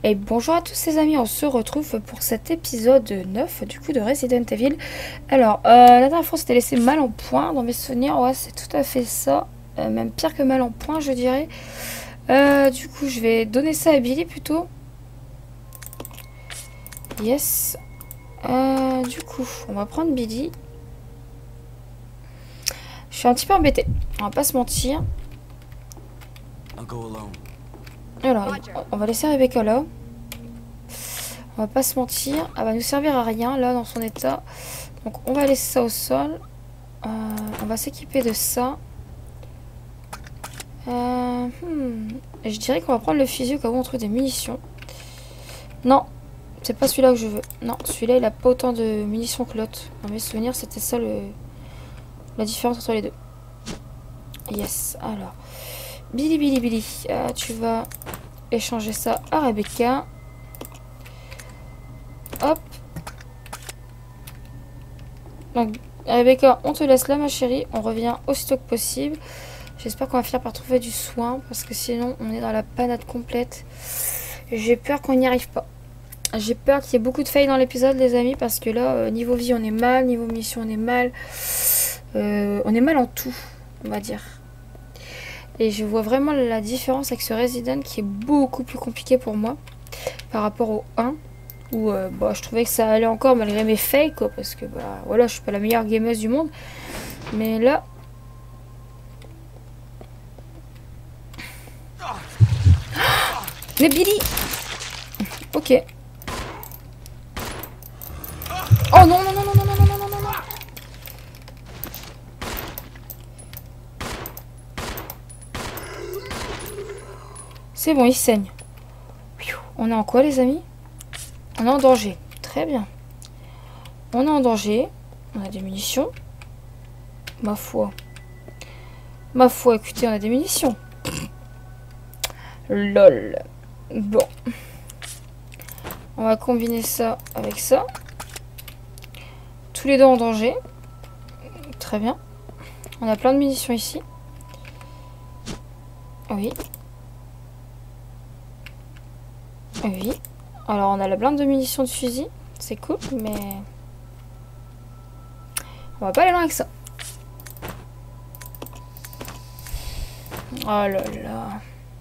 Et bonjour à tous les amis, on se retrouve pour cet épisode 9 du coup de Resident Evil. Alors, la dernière fois on s'était laissé mal en point dans mes souvenirs, ouais c'est tout à fait ça, même pire que mal en point je dirais. Du coup je vais donner ça à Billy plutôt. Yes. Du coup on va prendre Billy. Je suis un petit peu embêtée, on va pas se mentir. Alors, on va laisser Rebecca là. On va pas se mentir. Elle va nous servir à rien là dans son état. Donc on va laisser ça au sol. On va s'équiper de ça. Je dirais qu'on va prendre le fusil au cas où on trouve des munitions. Non, c'est pas celui-là que je veux. Non, celui-là il a pas autant de munitions que l'autre. Dans mes souvenirs c'était ça la différence entre les deux. Yes, alors. Billy. Tu vas échanger ça à Rebecca. Hop. Donc, Rebecca, on te laisse là, ma chérie. On revient aussitôt que possible. J'espère qu'on va finir par trouver du soin. Parce que sinon, on est dans la panade complète. J'ai peur qu'on n'y arrive pas. J'ai peur qu'il y ait beaucoup de failles dans l'épisode, les amis. Parce que là, niveau vie, on est mal. Niveau mission, on est mal. On est mal en tout, on va dire. Et je vois vraiment la différence avec ce Resident qui est beaucoup plus compliqué pour moi. Par rapport au 1. Où je trouvais que ça allait encore malgré mes fakes quoi, parce que voilà, je suis pas la meilleure gameuse du monde, mais là mais Billy, ok, oh non c'est bon, il saigne. On est en quoi les amis? On est en danger. Très bien. On est en danger. On a des munitions. Ma foi. Écoutez, on a des munitions. Lol. Bon. On va combiner ça avec ça. Tous les deux en danger. Très bien. On a plein de munitions ici. Oui. Oui. Alors on a la blinde de munitions de fusil, c'est cool, mais on va pas aller loin avec ça. Oh là là.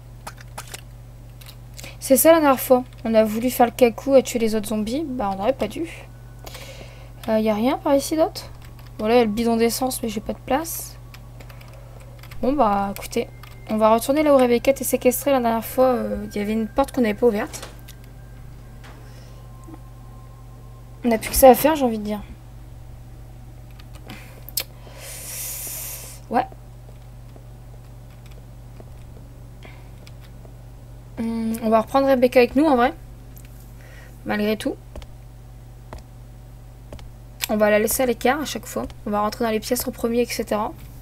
C'est ça la dernière fois. On a voulu faire le cacou à tuer les autres zombies, bah on n'aurait pas dû. Y a rien par ici d'autre? Bon là il y a le bidon d'essence mais j'ai pas de place. Bon bah écoutez, on va retourner là où Rebecca était séquestrée la dernière fois. Il y avait une porte qu'on n'avait pas ouverte. On n'a plus que ça à faire, j'ai envie de dire. Ouais. On va reprendre Rebecca avec nous en vrai. Malgré tout. On va la laisser à l'écart à chaque fois. On va rentrer dans les pièces en premier, etc.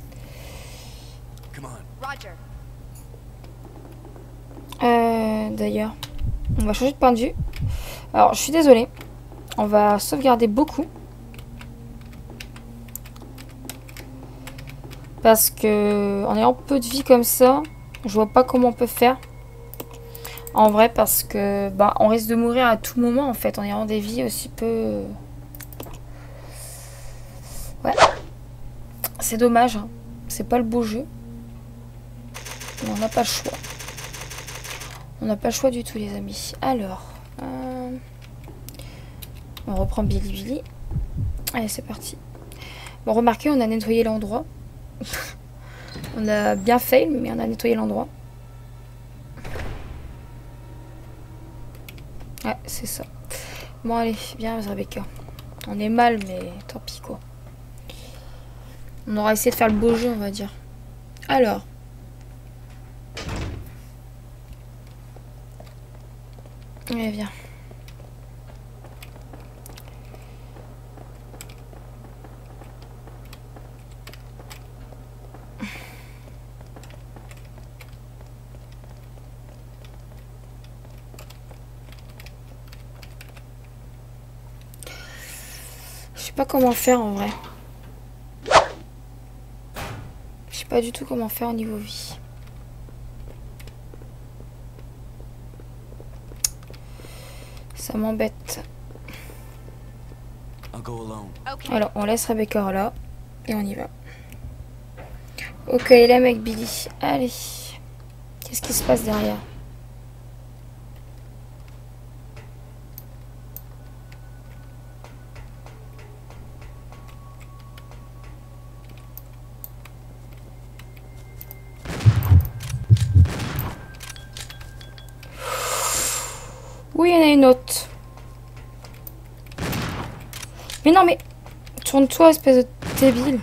D'ailleurs, on va changer de point de vue. Alors, je suis désolée. On va sauvegarder beaucoup. Parce que en ayant peu de vie comme ça, je vois pas comment on peut faire. En vrai, parce que on risque de mourir à tout moment en fait, en ayant des vies aussi peu. Ouais. C'est dommage. Hein. C'est pas le beau jeu. Mais on n'a pas le choix. On n'a pas le choix du tout, les amis. Alors. On reprend Billy. Allez, c'est parti. Bon, remarquez, on a nettoyé l'endroit. On a bien fail, mais on a nettoyé l'endroit. Ouais, c'est ça. Bon, allez, viens, Rebecca. On est mal, mais tant pis, quoi. On aura essayé de faire le beau jeu, on va dire. Alors. Allez, viens. Je sais pas comment faire en vrai. Je sais pas du tout comment faire au niveau vie. Ça m'embête. Alors, on laisse Rebecca là. Et on y va. Ok, là, mec Billy. Allez. Qu'est-ce qui se passe derrière? Oui, il y en a une autre. Mais non, mais... Tourne-toi, espèce de débile.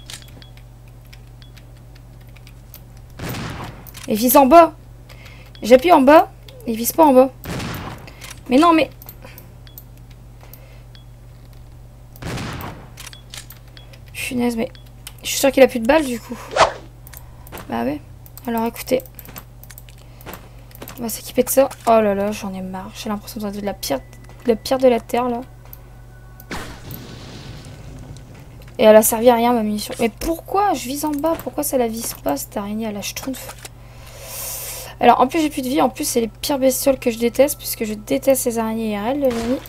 Et vise en bas. J'appuie en bas. Il vise pas en bas. Mais non, mais... Punaise, mais... Je suis sûre qu'il a plus de balles, du coup. Bah ouais. Alors, écoutez. On va s'équiper de ça. Oh là là, j'en ai marre. J'ai l'impression d'être de la pire de la terre, là. Et elle a servi à rien, ma munition. Mais pourquoi je vise en bas? Pourquoi ça la vise pas, cette araignée à la schtroumpf? Alors, en plus, j'ai plus de vie. En plus, c'est les pires bestioles que je déteste, puisque je déteste ces araignées IRL, les amis.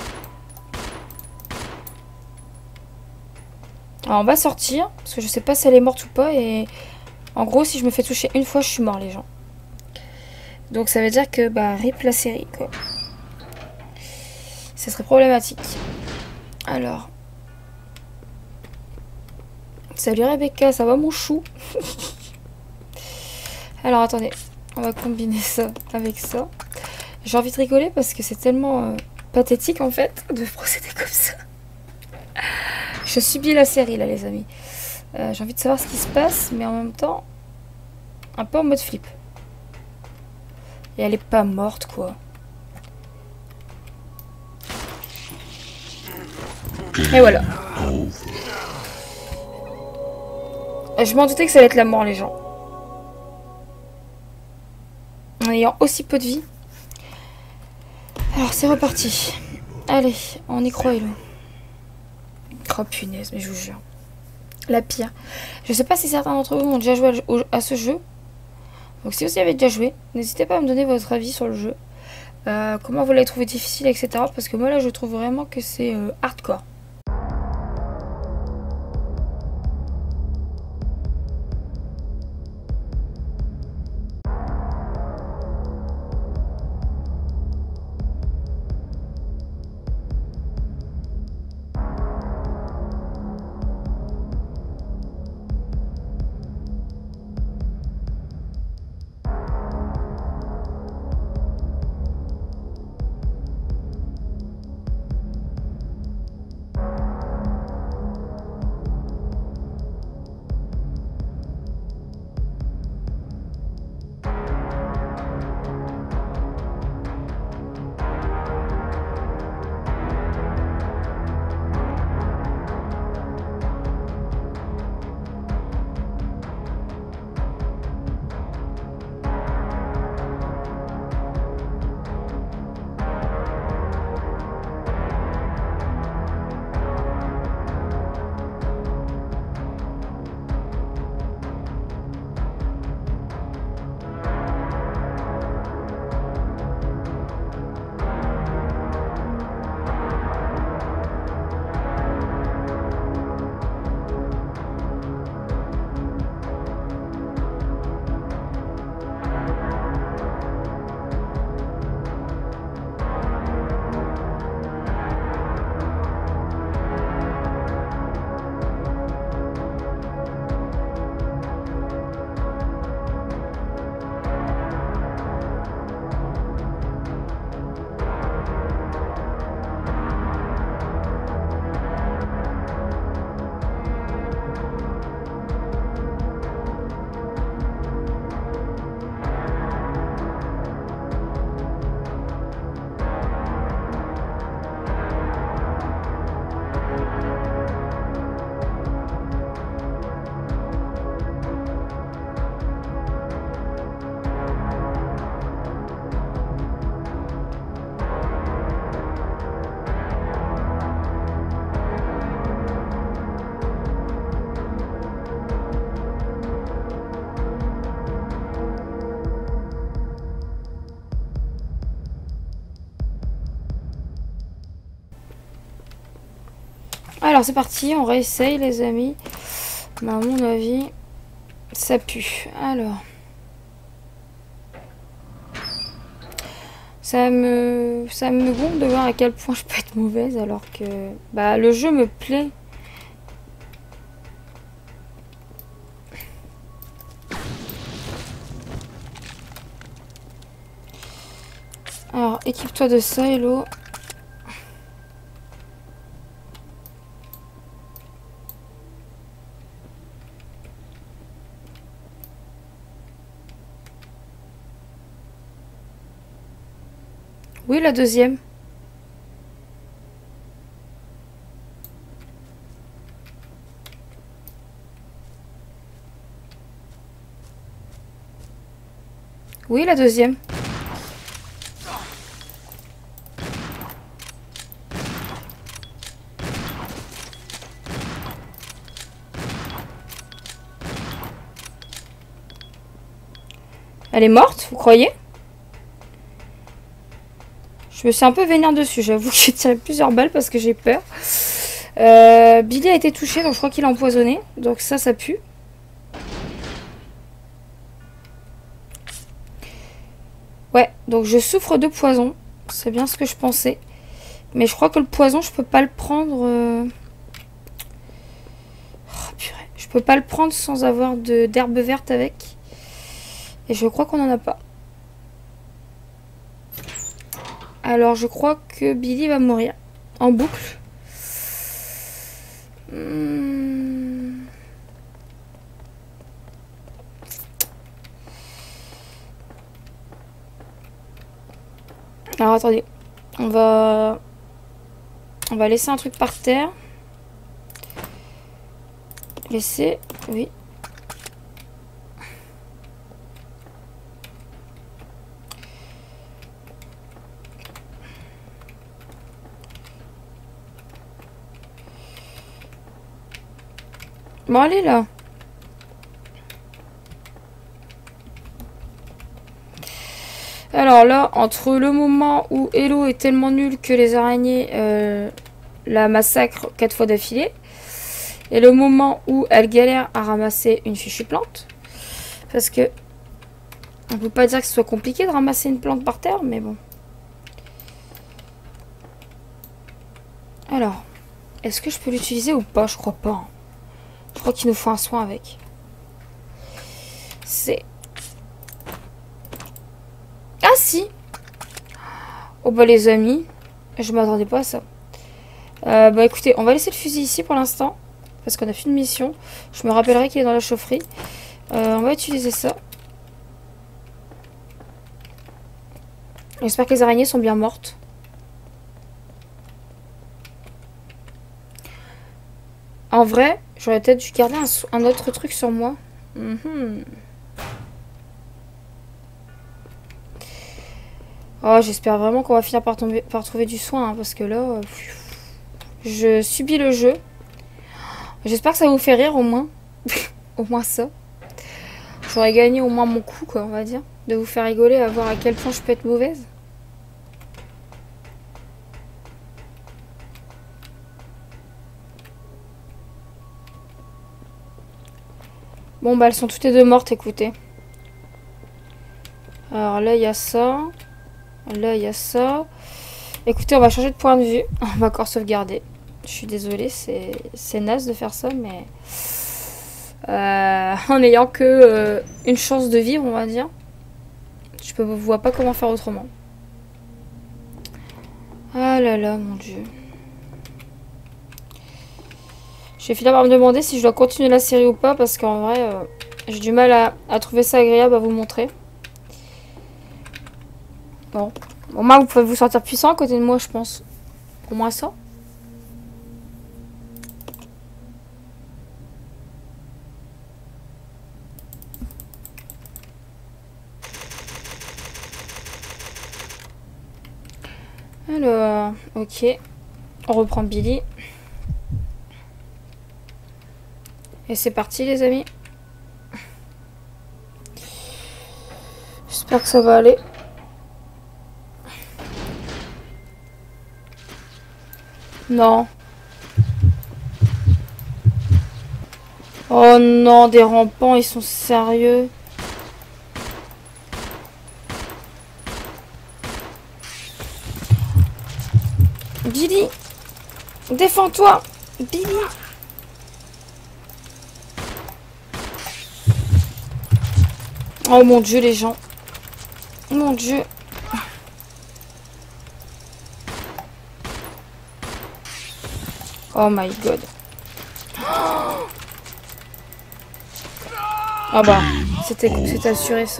Alors, on va sortir, parce que je sais pas si elle est morte ou pas. Et en gros, si je me fais toucher une fois, je suis mort, les gens. Donc, ça veut dire que, bah, rip la série, quoi. Ça serait problématique. Alors... Salut Rebecca, ça va mon chou? Alors attendez, on va combiner ça avec ça. J'ai envie de rigoler parce que c'est tellement pathétique en fait de procéder comme ça. Je subis la série là les amis. J'ai envie de savoir ce qui se passe mais en même temps un peu en mode flip. Et elle est pas morte quoi. Et voilà. Je m'en doutais que ça allait être la mort les gens. En ayant aussi peu de vie. Alors c'est reparti. Allez, on y croit Hello. Oh punaise, mais je vous jure. La pire. Je sais pas si certains d'entre vous ont déjà joué à ce jeu. Donc si vous y avez déjà joué, n'hésitez pas à me donner votre avis sur le jeu. Comment vous l'avez trouvé difficile, etc. Parce que moi là je trouve vraiment que c'est hardcore. Alors c'est parti, on réessaye les amis. Mais à mon avis, ça pue. Alors. Ça me gonfle de voir à quel point je peux être mauvaise alors que bah, le jeu me plaît. Alors, équipe-toi de ça, Hello. Oui, la deuxième. Oui, la deuxième. Elle est morte, vous croyez? Je me suis un peu vénère dessus, j'avoue que j'ai tiré plusieurs balles parce que j'ai peur. Billy a été touché, donc je crois qu'il a empoisonné. Donc ça pue. Ouais, donc je souffre de poison. C'est bien ce que je pensais. Mais je crois que le poison, je peux pas le prendre... Oh, purée. Je peux pas le prendre sans avoir d'herbe verte avec. Et je crois qu'on en a pas. Alors je crois que Billy va mourir. En boucle. Alors attendez. On va laisser un truc par terre. Laisser. Oui. Bon, allez là. Alors là, entre le moment où Hello est tellement nul que les araignées la massacrent 4 fois d'affilée, et le moment où elle galère à ramasser une fichue plante, parce que on peut pas dire que ce soit compliqué de ramasser une plante par terre, mais bon. Alors, est-ce que je peux l'utiliser ou pas? Je crois pas. Je crois qu'il nous faut un soin avec. C'est... Ah si! Oh bah les amis, je m'attendais pas à ça. Bah écoutez, on va laisser le fusil ici pour l'instant. Parce qu'on a fait une mission. Je me rappellerai qu'il est dans la chaufferie. On va utiliser ça. J'espère que les araignées sont bien mortes. En vrai, j'aurais peut-être dû garder un autre truc sur moi. Oh, j'espère vraiment qu'on va finir par trouver du soin. Hein, parce que là, je subis le jeu. J'espère que ça vous fait rire au moins. Au moins ça. J'aurais gagné au moins mon coup, quoi, on va dire. De vous faire rigoler, à voir à quel point je peux être mauvaise. Bon, bah, elles sont toutes les deux mortes, écoutez. Alors là, il y a ça. Là, il y a ça. Écoutez, on va changer de point de vue. On va encore sauvegarder. Je suis désolée, c'est naze de faire ça, mais... en n'ayant que une chance de vivre, on va dire. Je ne vois pas comment faire autrement. Ah là là, mon Dieu. Je vais finir par me demander si je dois continuer la série ou pas, parce qu'en vrai, j'ai du mal à trouver ça agréable à vous montrer. Bon. Au moins, vous pouvez vous sentir puissant à côté de moi, je pense. Au moins ça. Alors, ok. On reprend Billy. Et c'est parti, les amis. J'espère que ça va aller. Non. Oh non, des rampants, ils sont sérieux. Billy, défends-toi. Billy. Oh mon Dieu, les gens. Mon Dieu. Oh my god. Ah bah, c'était assuré ça.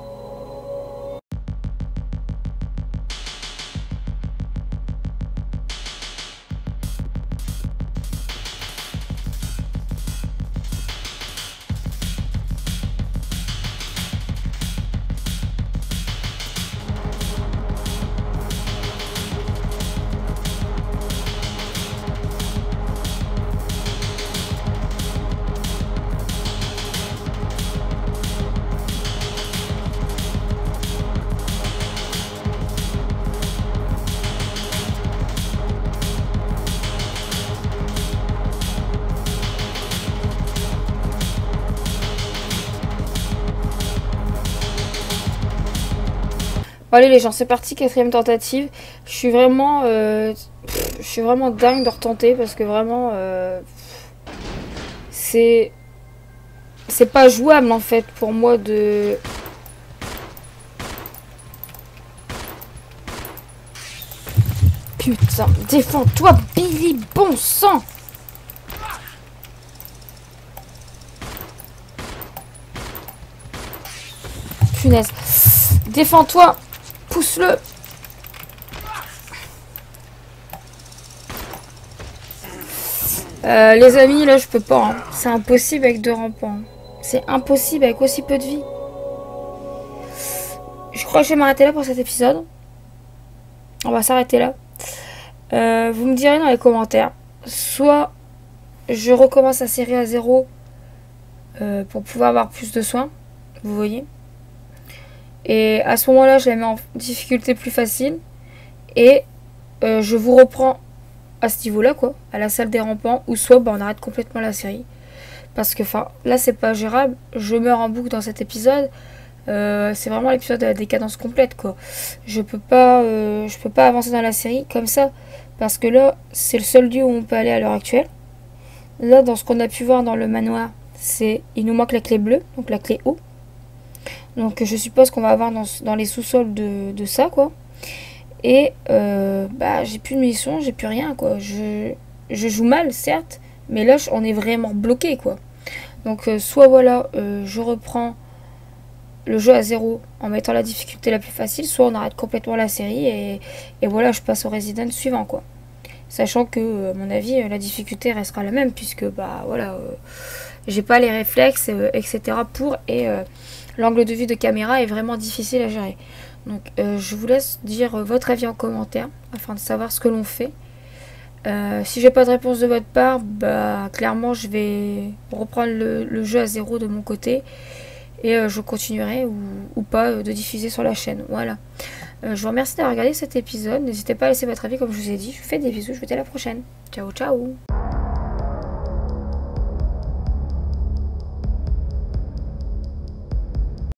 Bon, allez les gens, c'est parti, 4e tentative. Je suis vraiment dingue de retenter parce que vraiment c'est pas jouable en fait pour moi de... Putain, défends-toi Billy, bon sang. Punaise. Défends-toi. Pousse-le. Les amis, là, je peux pas. Hein. C'est impossible avec 2 rampants. C'est impossible avec aussi peu de vie. Je crois que je vais m'arrêter là pour cet épisode. On va s'arrêter là. Vous me direz dans les commentaires. Soit je recommence la série à 0 pour pouvoir avoir plus de soins. Vous voyez. Et à ce moment-là, je la mets en difficulté plus facile. Et je vous reprends à ce niveau-là, quoi. À la salle des rampants. Ou soit bah, on arrête complètement la série. Parce que là, c'est pas gérable. Je meurs en boucle dans cet épisode. C'est vraiment l'épisode de la décadence complète, quoi. Je peux pas avancer dans la série comme ça. Parce que là, c'est le seul lieu où on peut aller à l'heure actuelle. Là, dans ce qu'on a pu voir dans le manoir, il nous manque la clé bleue. Donc la clé haut. Donc je suppose qu'on va avoir dans les sous-sols de ça, quoi. Et bah j'ai plus de munitions, j'ai plus rien, quoi. Je joue mal, certes, mais là on est vraiment bloqué, quoi. Donc soit voilà, je reprends le jeu à 0 en mettant la difficulté la plus facile, soit on arrête complètement la série et voilà, je passe au Resident suivant, quoi. Sachant que, à mon avis, la difficulté restera la même, puisque bah voilà, j'ai pas les réflexes, etc. pour, et l'angle de vue de caméra est vraiment difficile à gérer. Donc je vous laisse dire votre avis en commentaire afin de savoir ce que l'on fait. Si j'ai pas de réponse de votre part, bah clairement je vais reprendre le jeu à 0 de mon côté et je continuerai ou pas de diffuser sur la chaîne. Voilà. Je vous remercie d'avoir regardé cet épisode. N'hésitez pas à laisser votre avis comme je vous ai dit. Je vous fais des bisous, je vous dis à la prochaine. Ciao ciao.